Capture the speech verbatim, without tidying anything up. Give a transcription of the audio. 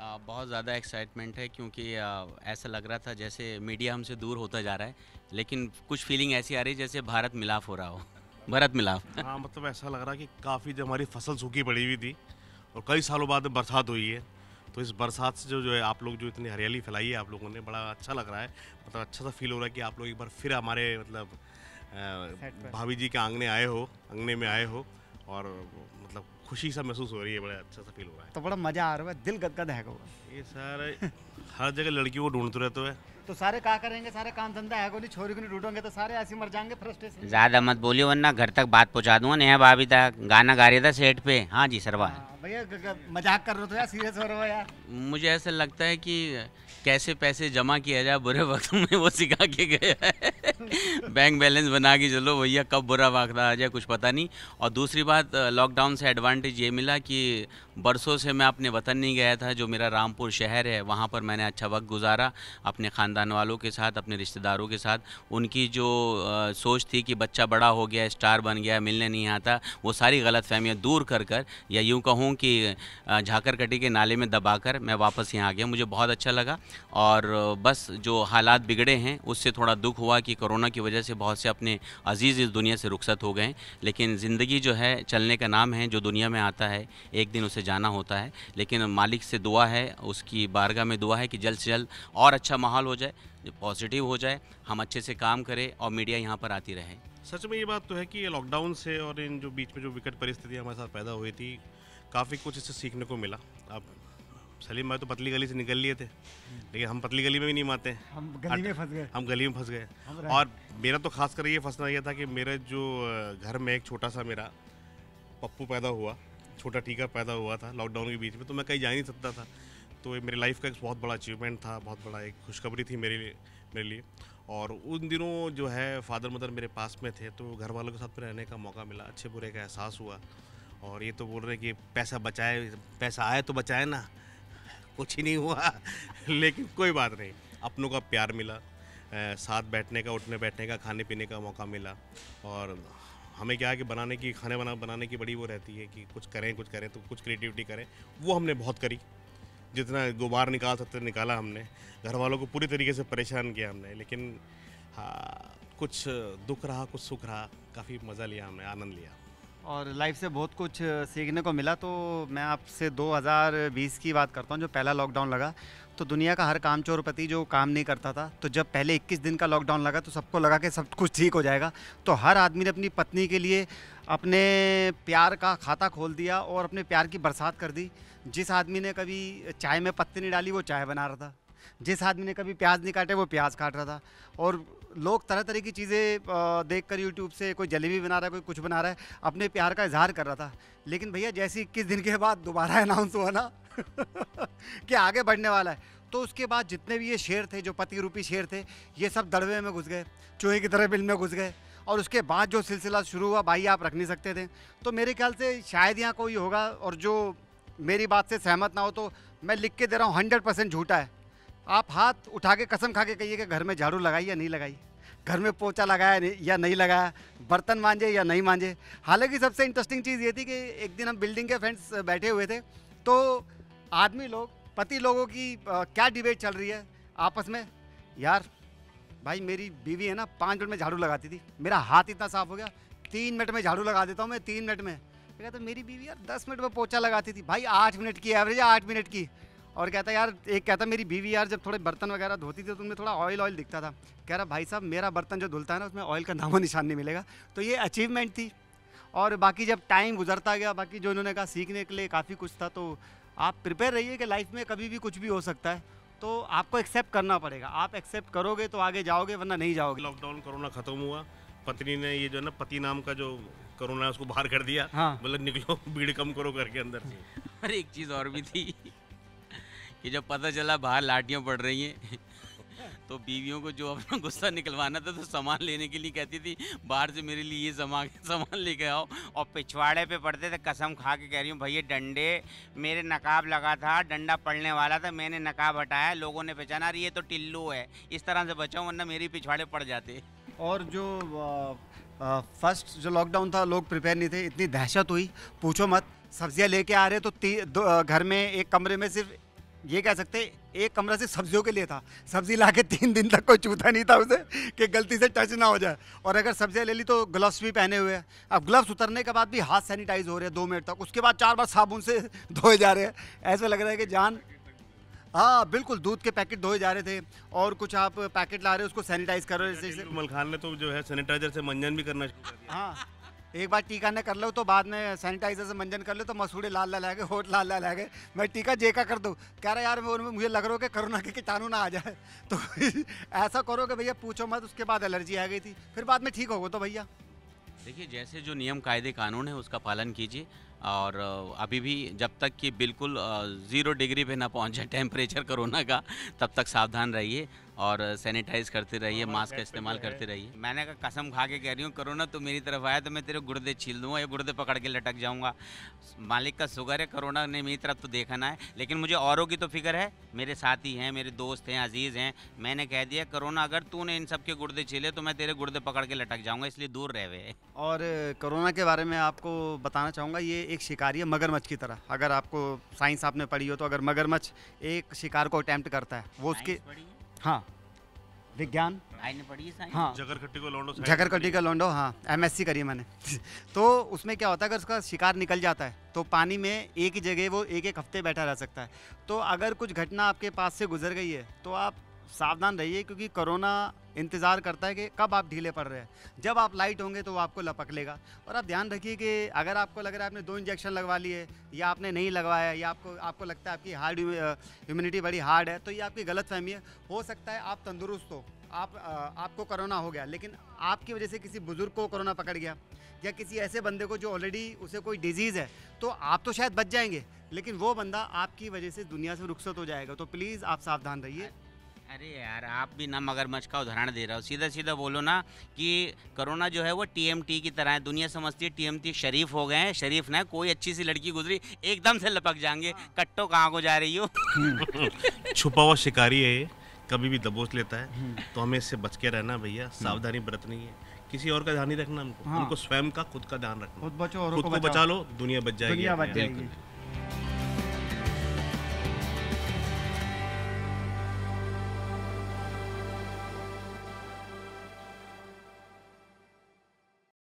अ, बहुत ज़्यादा एक्साइटमेंट है क्योंकि अ, ऐसा लग रहा था जैसे मीडिया हमसे दूर होता जा रहा है, लेकिन कुछ फीलिंग ऐसी आ रही है जैसे भारत मिलाप हो रहा हो। भारत मिलाप। हाँ, मतलब ऐसा लग रहा है कि काफ़ी जो हमारी फसल सूखी पड़ी हुई थी और कई सालों बाद बरसात हुई है। तो इस बरसात से जो जो है आप लोग जो इतनी हरियाली फैलाई है आप लोगों ने, बड़ा अच्छा लग रहा है। मतलब अच्छा सा फ़ील हो रहा है कि आप लोग एक बार फिर हमारे मतलब सेट अ, पर। भाभी जी के आंगने आए हो अंगने में आए हो और मतलब खुशी सा महसूस हो रही है, बड़ा अच्छा सा फ़ील हो रहा है। तो बड़ा मजा आ रहा है, दिल गदगद है होगा। ये सर हर जगह लड़कियों को ढूँढते रहते हो। तो सारे क्या करेंगे, सारे काम धंधा है को नहीं, छोरी को नहीं ढूंढोगे तो सारे ऐसे ही मर जाएंगे फ्रस्ट्रेशन में। ज्यादा मत बोलियो वरना घर तक बात पहुंचा दूंगा। नेहा भाभी तक गाना गा रही था सेट पे। हाँ जी सरवा। हाँ भैया, ग- ग- मजाक कर रहे हो तो यार, सीरियस हो रहे हो यार। मुझे ऐसा लगता है कि कैसे पैसे जमा किया जाए बुरे वक्त में वो सिखा के गया है। बैंक बैलेंस बना के चलो भैया, कब बुरा वक्त आ जाए कुछ पता नहीं। और दूसरी बात, लॉकडाउन से एडवांटेज ये मिला कि बरसों से मैं अपने वतन नहीं गया था, जो मेरा रामपुर शहर है। वहाँ पर मैंने अच्छा वक्त गुजारा अपने ख़ानदान वालों के साथ, अपने रिश्तेदारों के साथ। उनकी जो अ, सोच थी कि बच्चा बड़ा हो गया, स्टार बन गया, मिलने नहीं आता, वो सारी गलत फहमियाँ दूर कर कर, या यूँ कहूँ कि अ, झाकर कटी के नाले में दबाकर मैं वापस यहाँ आ गया। मुझे बहुत अच्छा लगा। और अ, बस जो हालात बिगड़े हैं उससे थोड़ा दुख हुआ कि कोरोना की वजह से बहुत से अपने अजीज़ इस दुनिया से रुखसत हो गए हैं। लेकिन ज़िंदगी जो है चलने का नाम है, जो दुनिया में आता है एक दिन उसे जाना होता है। लेकिन मालिक से दुआ है, उसकी बारगाह में दुआ है कि जल्द से जल्द और अच्छा माहौल हो जाए, पॉजिटिव हो जाए, हम अच्छे से काम करें और मीडिया यहाँ पर आती रहे। सच में ये बात तो है कि लॉकडाउन से और इन जो बीच में जो विकट परिस्थितियाँ हमारे साथ पैदा हुई थी, काफ़ी कुछ इससे सीखने को मिला। अब सलीम भाई तो पतली गली से निकल लिए थे, लेकिन हम पतली गली में भी नहीं मानते। हम गली में फंस गए। हम गली में फंस गए। हम रहे। और मेरा तो खास कर ये फंसना ये था कि मेरे जो अ, घर में एक छोटा सा मेरा पप्पू पैदा हुआ, छोटा टीका पैदा हुआ था लॉकडाउन के बीच में, तो मैं कहीं जा नहीं सकता था। तो ये मेरी लाइफ का एक बहुत बड़ा अचीवमेंट था, बहुत बड़ा एक खुशखबरी थी मेरे लिए मेरे लिए। और उन दिनों जो है फादर मदर मेरे पास में थे, तो घर वालों के साथ में रहने का मौका मिला, अच्छे बुरे का एहसास हुआ। और ये तो बोल रहे हैं कि पैसा बचाए, पैसा आए तो बचाए ना, कुछ ही नहीं हुआ। लेकिन कोई बात नहीं, अपनों का प्यार मिला, अ, साथ बैठने का, उठने बैठने का, खाने पीने का मौका मिला। और हमें क्या है कि बनाने की खाने बना बनाने की बड़ी वो रहती है कि कुछ करें कुछ करें तो कुछ क्रिएटिविटी करें, वो हमने बहुत करी। जितना गुबार निकाल सकते थे निकाला हमने, घर वालों को पूरी तरीके से परेशान किया हमने। लेकिन हाँ, कुछ दुख रहा कुछ सुख रहा, काफ़ी मज़ा लिया हमने, आनंद लिया। और लाइफ से बहुत कुछ सीखने को मिला। तो मैं आपसे दो हज़ार बीस की बात करता हूँ, जो पहला लॉकडाउन लगा, तो दुनिया का हर कामचोरपति जो काम नहीं करता था, तो जब पहले इक्कीस दिन का लॉकडाउन लगा तो सबको लगा कि सब कुछ ठीक हो जाएगा। तो हर आदमी ने अपनी पत्नी के लिए अपने प्यार का खाता खोल दिया और अपने प्यार की बरसात कर दी। जिस आदमी ने कभी चाय में पत्ती नहीं डाली वो चाय बना रहा था, जिस आदमी ने कभी प्याज नहीं काटे वो प्याज काट रहा था। और लोग तरह तरह की चीज़ें देख कर यूट्यूब से, कोई जलेबी बना रहा है, कोई कुछ बना रहा है, अपने प्यार का इजहार कर रहा था। लेकिन भैया जैसे इक्कीस दिन के बाद दोबारा अनाउंस हुआ ना कि आगे बढ़ने वाला है, तो उसके बाद जितने भी ये शेर थे, जो पति रूपी शेर थे, ये सब दड़वे में घुस गए, चूहे की तरह बिल में घुस गए। और उसके बाद जो सिलसिला शुरू हुआ, भाई आप रख नहीं सकते थे। तो मेरे ख्याल से शायद यहाँ कोई होगा और जो मेरी बात से सहमत ना हो, तो मैं लिख के दे रहा हूँ हंड्रेड परसेंट झूठा है। आप हाथ उठा के कसम खा के कहिए कि घर में झाड़ू लगाई या नहीं लगाई, घर में पोछा लगाया नहीं- या नहीं लगाया, बर्तन मांजे या नहीं मांजे। हालांकि सबसे इंटरेस्टिंग चीज़ ये थी कि एक दिन हम बिल्डिंग के फ्रेंड्स बैठे हुए थे, तो आदमी लोग, पति लोगों की अ, क्या डिबेट चल रही है आपस में। यार भाई मेरी बीवी है ना, पाँच मिनट में झाड़ू लगाती थी, मेरा हाथ इतना साफ हो गया, तीन मिनट में झाड़ू लगा देता हूँ मैं, तीन मिनट में। कहता तो मेरी बीवी यार दस मिनट में पोछा लगाती थी। भाई आठ मिनट की एवरेज है, आठ मिनट की। और कहता यार, एक कहता मेरी बीवी यार जब थोड़े बर्तन वगैरह धोती थी तो उनमें थोड़ा ऑयल ऑयल दिखता था। कह रहा भाई साहब मेरा बर्तन जो धुलता है ना उसमें ऑयल का नामो निशान नहीं मिलेगा। तो ये अचीवमेंट थी। और बाकी जब टाइम गुजरता गया, बाकी जो इन्होंने कहा सीखने के लिए काफ़ी कुछ था। तो आप प्रिपेयर रहिए कि लाइफ में कभी भी कुछ भी हो सकता है, तो आपको एक्सेप्ट करना पड़ेगा। आप एक्सेप्ट करोगे तो आगे जाओगे, वरना नहीं जाओगे। लॉकडाउन कोरोना खत्म हुआ, पत्नी ने ये जो है ना पति नाम का जो कोरोना है उसको बाहर कर दिया। हाँ। मतलब निकलो, भीड़ कम करो घर के अंदर से। और एक चीज़ और भी थी कि जब पता चला बाहर लाठियाँ पड़ रही हैं तो बीवियों को जो अपना गुस्सा निकलवाना था तो सामान लेने के लिए कहती थी बाहर से मेरे लिए ये सामान सामान लेके आओ। और पिछवाड़े पे पड़ते थे, कसम खा के कह रही हूँ भैया, डंडे, मेरे नकाब लगा था, डंडा पड़ने वाला था, मैंने नकाब हटाया, लोगों ने पहचाना अरे ये तो टिल्लू है, इस तरह से बचाऊँ वरना मेरे पिछवाड़े पड़ जाते। और जो फर्स्ट जो लॉकडाउन था, लोग प्रिपेयर नहीं थे, इतनी दहशत हुई पूछो मत। सब्जियां लेके आ रहे तो ती- दो- अ, घर में एक कमरे में सिर्फ ये कह सकते एक कमरा सिर्फ सब्जियों के लिए था, सब्जी ला के तीन दिन तक कोई चूता नहीं था उसे कि गलती से टच ना हो जाए। और अगर सब्जियां ले ली तो ग्लव्स भी पहने हुए हैं। अब ग्लव्स उतरने के बाद भी हाथ सैनिटाइज हो रहे हैं दो मिनट तक, उसके बाद चार बार साबुन से धोए जा रहे हैं। ऐसा लग रहा है कि जान, हाँ बिल्कुल, दूध के पैकेट धोए जा रहे थे और कुछ आप पैकेट ला रहे हो उसको सैनिटाइज कर रहे हो। मल खान ने तो जो है सैनिटाइजर से मंजन भी करना शुरू कर दिया। हाँ, एक बार टीका ने कर लो तो बाद में सैनिटाइजर से मंजन कर लो तो मसूड़े लाल लाल आ गए, होठ लाल लाल आ गए। मैं टीका जेका कर दूँ, कह रहा यार मैं मुझे लग रहा हो कि कोरोना के कीटाणु ना आ जाए। तो ऐसा करो कि भैया पूछो मत, उसके बाद एलर्जी आ गई थी, फिर बाद में ठीक हो गो तो भैया। देखिए, जैसे जो नियम कायदे कानून है उसका पालन कीजिए, और अभी भी जब तक कि बिल्कुल ज़ीरो डिग्री पे ना पहुंच जाए टेम्परेचर कोरोना का, तब तक सावधान रहिए और सैनिटाइज करते रहिए, मास्क का इस्तेमाल करते रहिए। मैंने कहा कसम खा के कह रही हूँ, कोरोना तो मेरी तरफ आया तो मैं तेरे गुर्दे छील दूंगा या गुर्दे पकड़ के लटक जाऊंगा। मालिक का शुगर है, कोरोना ने मेरी तरफ तो देखा ना है, लेकिन मुझे औरों की तो फिक्र है। मेरे साथी हैं, मेरे दोस्त हैं, अजीज़ हैं। मैंने कह दिया कोरोना अगर तूने इन सब के गुर्दे छीले तो मैं तेरे गुर्दे पकड़ के लटक जाऊँगा, इसलिए दूर रह वे। और कोरोना के बारे में आपको बताना चाहूँगा, ये एक शिकारी है मगरमच्छ की तरह। अगर आपको साइंस आपने पढ़ी हो तो, अगर मगरमच्छ एक शिकार को अटेम्प्ट करता है, वो उसके, हाँ विज्ञान आईने पढ़ी है साइंस? हाँ, जगरकट्टी को लौंडो झकरकट्टी का लौंडो, हाँ एमएससी करी है मैंने। तो उसमें क्या होता है, अगर उसका शिकार निकल जाता है तो पानी में एक ही जगह वो एक एक हफ्ते बैठा रह सकता है। तो अगर कुछ घटना आपके पास से गुजर गई है तो आप सावधान रहिए, क्योंकि कोरोना इंतज़ार करता है कि कब आप ढीले पड़ रहे हैं। जब आप लाइट होंगे तो वो आपको लपक लेगा। और आप ध्यान रखिए कि अगर आपको लग रहा है आपने दो इंजेक्शन लगवा लिए या आपने नहीं लगवाया, या आपको आपको लगता है आपकी हार्ड इम्यूनिटी बड़ी हार्ड है, तो ये आपकी गलत फहमी है। हो सकता है आप तंदुरुस्त हो, आप आपको कोरोना हो गया, लेकिन आपकी वजह से किसी बुजुर्ग को कोरोना पकड़ गया या किसी ऐसे बंदे को जो ऑलरेडी उसे कोई डिजीज़ है, तो आप तो शायद बच जाएंगे, लेकिन वो बंदा आपकी वजह से दुनिया से रुखसत हो जाएगा। तो प्लीज़ आप सावधान रहिए। अरे यार, आप भी ना मगरमच्छ का उदाहरण दे रहा हो। सीधा सीधा बोलो ना कि कोरोना जो है वो टीएमटी की तरह है। दुनिया समझती है टीएमटी शरीफ हो गए हैं, शरीफ ना, कोई अच्छी सी लड़की गुजरी एकदम से लपक जाएंगे। कट्टो कहाँ को जा रही हो? छुपा हुआ शिकारी है ये, कभी भी दबोच लेता है, तो हमें इससे बच के रहना भैया, सावधानी बरतनी है। किसी और का ध्यान नहीं रखना हमको, हाँ। हमको स्वयं का खुद का ध्यान रखना। खुद बचो और खुद को बचा लो, दुनिया बच जाएगी। दुनिया बच बिल्कुल। जाएगी।